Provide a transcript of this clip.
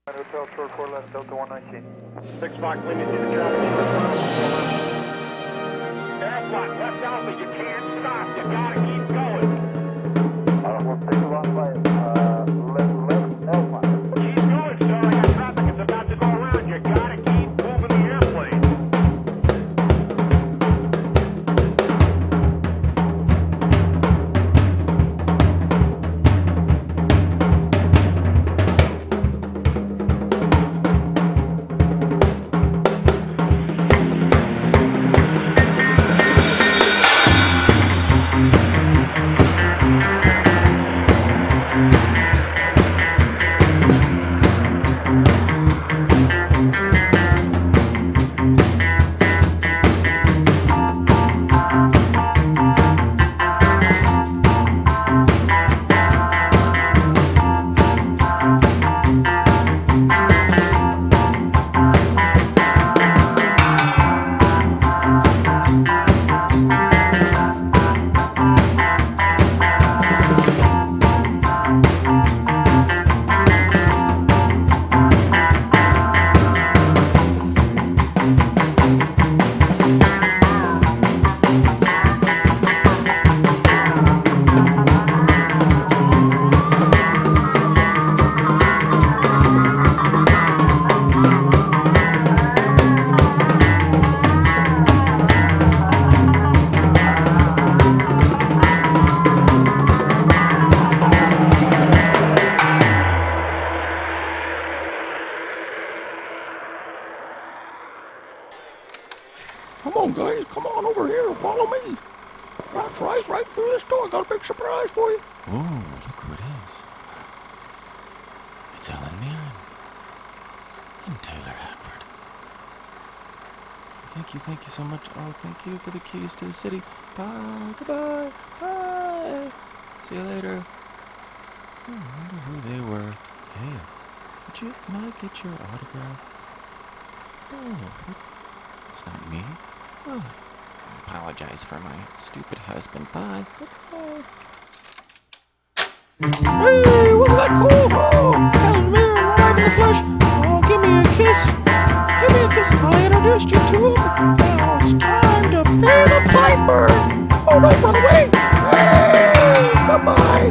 Hotel short 4 left, Delta 119. 6 Fox, we need you to drop. Airplane, left Alpha, you can't stop, you gotta keep going. We'll take a long flight, left Alpine. Keep going, sir, I got traffic, it's about to go around, you gotta keep moving the airplane. Come on, guys, come on over here, follow me. That's right through this door. I got a big surprise for you. Oh, look who it is. It's Helen Mirren and Taylor Hackford. Thank you so much. Oh, thank you for the keys to the city. Bye, goodbye, bye. See you later. I wonder who they were. Hey, can I get your autograph? Oh, it's not me. Oh, I apologize for my stupid husband. Bye. Goodbye. Hey, wasn't that cool? Oh, Helen Mirren right in the flesh. Oh, give me a kiss. Give me a kiss. I introduced you to him. Now it's time to pay the piper. Oh, don't run away. Hey, goodbye.